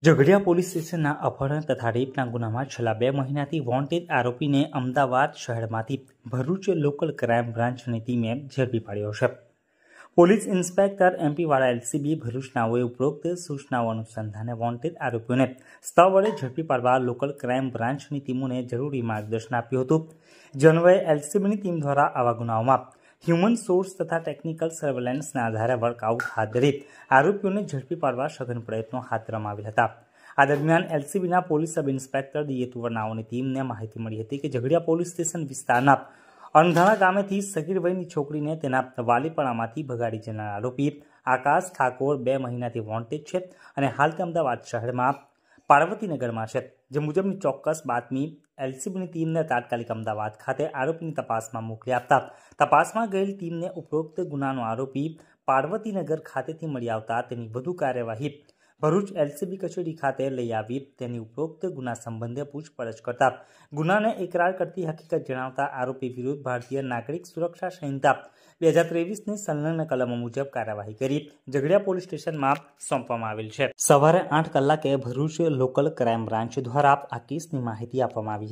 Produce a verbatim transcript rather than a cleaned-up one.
Jhagadia police સ્ટેશનના અપહરણ તથા રેપના ગુનામાં છેલ્લા બે મહિનાથી વોન્ટેડ આરોપીને અમદાવાદ શહેરમાંથી ભરૂચ લોકલ ક્રાઇમ બ્રાન્ચની ટીમે ઝડપી પાડ્યો છે। પોલીસ ઇન્સ્પેક્ટર એમપીવાળા એલસીબી ભરૂચનાઓએ ઉપરોક્ત સૂચનાઓ અનુસંધાને વોન્ટેડ આરોપીઓને સ્થળ વડે ઝડપી પાડવા લોકલ ક્રાઇમ બ્રાન્ચની ટીમોને જરૂરી માર્ગદર્શન આપ્યું હતું। જે અન્વયે એલસીબીની ટીમ દ્વારા આવા ગુનાઓમાં હ્યુમન સોર્સ તથા ટેકનિકલ સર્વેલન્સના આધારે વર્કઆઉટ હાથ ધરી આરોપીઓને ઝડપી પાડવા સઘન પ્રયત્નો હાથ ધરવામાં આવ્યા હતા। આ દરમિયાન એલસીબીના પોલીસ સબ ઇન્સ્પેક્ટર ડીએ તુવરનાઓની ટીમને માહિતી મળી હતી કે ઝઘડિયા પોલીસ સ્ટેશન વિસ્તારના અણધાણા ગામેથી સગીર વયની છોકરીને તેના વાલીપણામાંથી ભગાડી જનાર આરોપી આકાશ ઠાકોર બે મહિનાથી વોન્ટેડ છે અને હાલ તે અમદાવાદ શહેરમાં પાર્વતીનગરમાં છે। જે મુજબની ચોક્કસ બાતમી એલસીબીની ટીમને તાત્કાલિક અમદાવાદ ખાતે આરોપીની તપાસમાં મોકલી આપતા તપાસમાં ગયેલ ટીમને ઉપરોક્ત ગુનાનો આરોપી પાર્વતીનગર ખાતેથી મળી આવતા તેની વધુ કાર્યવાહી ભરૂચ એલસીબી કચેરી ખાતે લઈ આવી તેની ઉપરોક્ત ગુના સંબંધે પૂછપરછ કરતા ગુનાને એકરાર કરતી હકીકત જણાવતા આરોપી વિરુદ્ધ ભારતીય નાગરિક સુરક્ષા સંહિતા બે હજાર ત્રેવીસની સંલગ્ન કલમો મુજબ કાર્યવાહી કરી ઝઘડિયા પોલીસ સ્ટેશનમાં સોંપવામાં આવેલ છે। સવારે આઠ કલાકે ભરૂચ લોકલ ક્રાઇમ બ્રાન્ચ દ્વારા આ કેસની માહિતી આપવામાં આવી।